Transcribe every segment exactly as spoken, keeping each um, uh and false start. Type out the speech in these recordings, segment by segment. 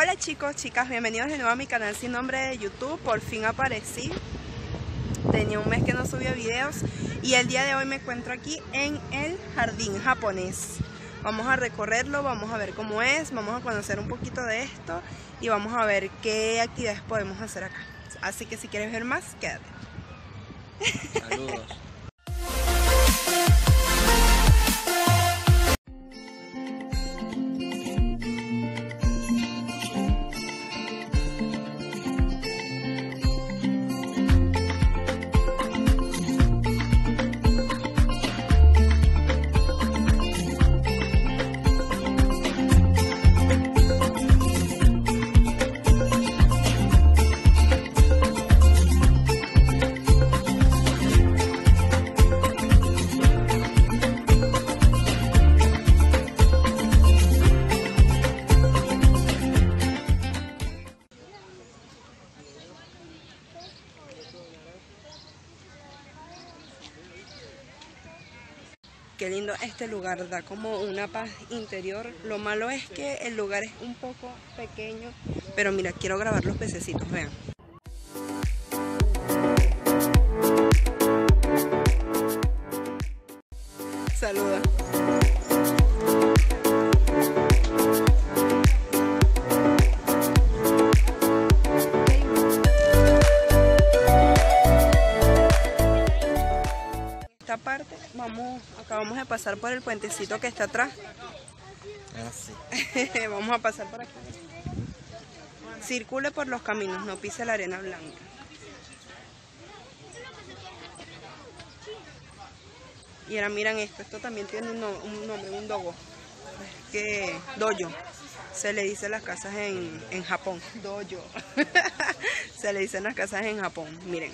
Hola chicos, chicas, bienvenidos de nuevo a mi canal sin nombre de YouTube. Por fin aparecí. Tenía un mes que no subía videos y el día de hoy me encuentro aquí en el jardín japonés. Vamos a recorrerlo, vamos a ver cómo es, vamos a conocer un poquito de esto y vamos a ver qué actividades podemos hacer acá. Así que si quieres ver más, quédate. Saludos. Qué lindo este lugar, da como una paz interior. Lo malo es que el lugar es un poco pequeño, pero mira, quiero grabar los pececitos, vean. Saluda. Esta parte, vamos, acabamos de pasar por el puentecito que está atrás. Ah, sí. Vamos a pasar por aquí. Circule por los caminos, no pise la arena blanca. Y ahora miran esto, esto también tiene un, no, un nombre, un dogo. Es que dojo, se le dice las casas en, en Japón. Dojo. Se le dicen las casas en Japón, miren.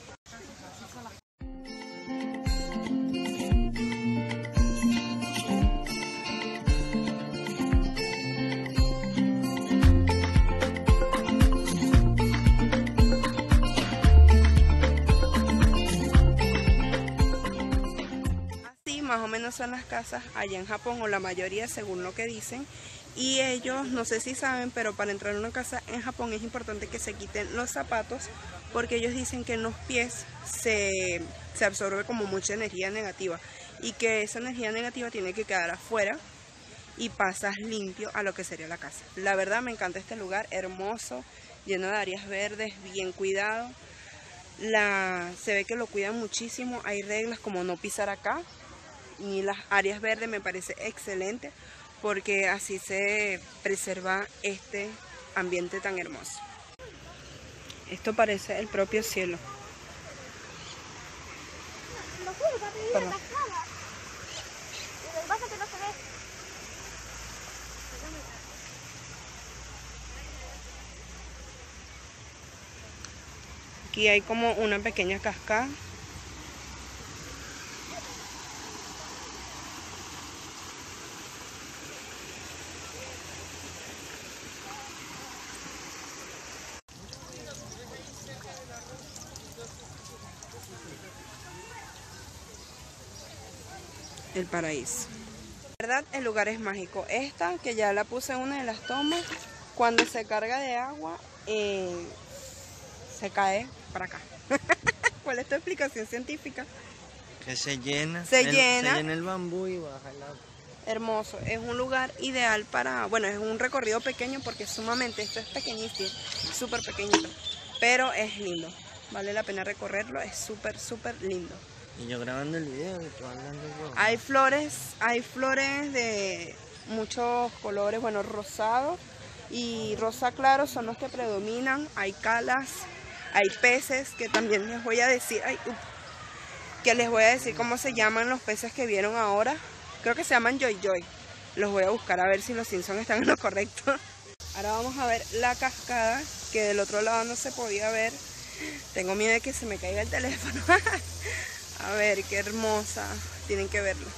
Más o menos son las casas allá en Japón, o la mayoría según lo que dicen. Y ellos, no sé si saben, pero para entrar a una casa en Japón es importante que se quiten los zapatos, porque ellos dicen que en los pies se, se absorbe como mucha energía negativa y que esa energía negativa tiene que quedar afuera y pasas limpio a lo que sería la casa. La verdad me encanta este lugar, hermoso, lleno de áreas verdes, bien cuidado. La, se ve que lo cuidan muchísimo, hay reglas como no pisar acá. Y las áreas verdes me parece excelente porque así se preserva este ambiente tan hermoso. Esto parece el propio cielo. Perdón. Aquí hay como una pequeña cascada. El paraíso. La verdad, el lugar es mágico. Esta, que ya la puse en una de las tomas, cuando se carga de agua, eh, se cae para acá. ¿Cuál es tu explicación científica? Que se llena. Se el, llena. Se llena el bambú y baja el agua. Hermoso. Es un lugar ideal para, bueno, es un recorrido pequeño porque sumamente, esto es pequeñísimo, súper pequeñito, pero es lindo. Vale la pena recorrerlo, es súper, súper lindo. Y yo grabando el video y tú hablando yo. Hay flores, hay flores de muchos colores, bueno, rosado y rosa claro son los que predominan. Hay calas, hay peces que también les voy a decir, ay, uh, que les voy a decir cómo se llaman los peces que vieron ahora. Creo que se llaman Joy Joy. Los voy a buscar a ver si los Simpsons están en lo correcto. Ahora vamos a ver la cascada, que del otro lado no se podía ver. Tengo miedo de que se me caiga el teléfono. A ver, qué hermosa. Tienen que verlo.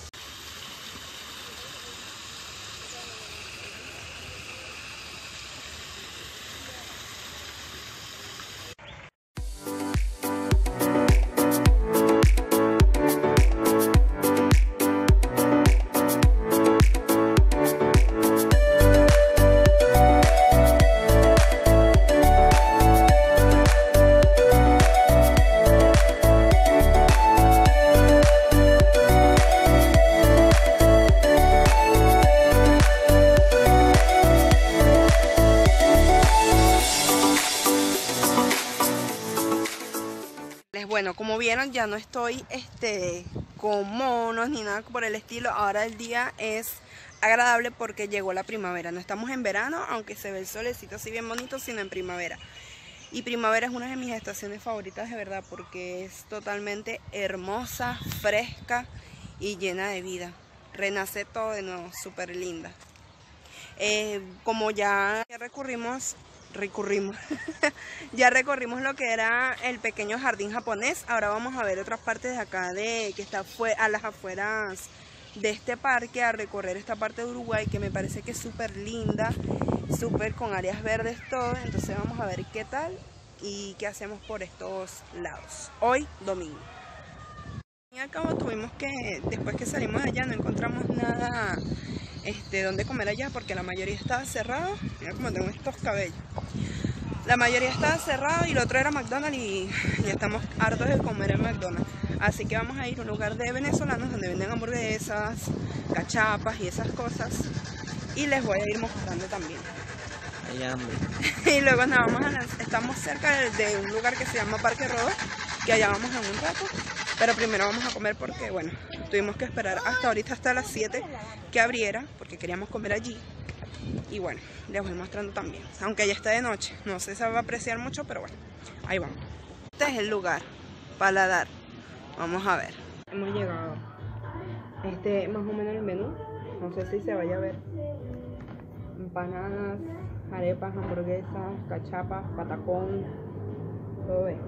bueno, como vieron, ya no estoy este, con monos ni nada por el estilo. Ahora el día es agradable porque llegó la primavera. No estamos en verano, aunque se ve el solecito así bien bonito, sino en primavera. Y primavera es una de mis estaciones favoritas de verdad, porque es totalmente hermosa, fresca y llena de vida. Renace todo de nuevo, súper linda. Eh, como ya recurrimos, recurrimos, ya recorrimos lo que era el pequeño jardín japonés, ahora vamos a ver otras partes de acá, de que está a las afueras de este parque, a recorrer esta parte de Uruguay, que me parece que es súper linda, súper con áreas verdes, todo. Entonces vamos a ver qué tal y qué hacemos por estos lados, hoy domingo. Y al cabo tuvimos que, después que salimos de allá, no encontramos nada este, donde comer allá, porque la mayoría estaba cerrado. Mira cómo tengo estos cabellos. La mayoría estaba cerrado y lo otro era McDonald's, y ya estamos hartos de comer en McDonald's. Así que vamos a ir a un lugar de venezolanos donde venden hamburguesas, cachapas y esas cosas. Y les voy a ir mostrando también. Hay hambre. Y luego nada, vamos a lanzar, estamos cerca de, de un lugar que se llama Parque Rodó, que allá vamos en un rato. Pero primero vamos a comer porque, bueno, tuvimos que esperar hasta ahorita, hasta las siete que abriera, porque queríamos comer allí. Y bueno, les voy mostrando también. Aunque ya está de noche, no sé si se va a apreciar mucho, pero bueno, ahí vamos. Este es el lugar, Paladar. Vamos a ver. Hemos llegado. Este es más o menos el menú. No sé si se vaya a ver. Empanadas, arepas, hamburguesas, cachapas, patacón, todo esto.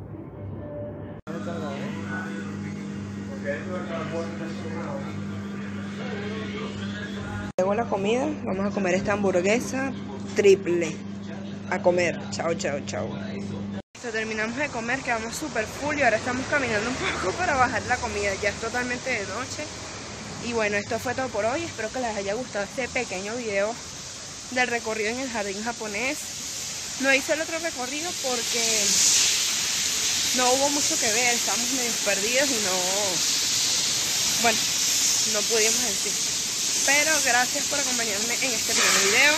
Luego la comida, vamos a comer esta hamburguesa triple. A comer, chao, chao, chao. Terminamos de comer, quedamos súper full y ahora estamos caminando un poco para bajar la comida. Ya es totalmente de noche. Y bueno, esto fue todo por hoy. Espero que les haya gustado este pequeño video del recorrido en el jardín japonés. No hice el otro recorrido porque no hubo mucho que ver, estábamos medio perdidos y no, bueno, no pudimos decir. Pero gracias por acompañarme en este primer video.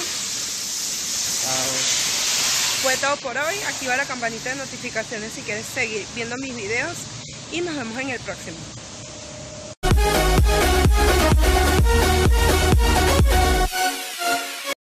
Chao. Fue todo por hoy. Activa la campanita de notificaciones si quieres seguir viendo mis videos y nos vemos en el próximo.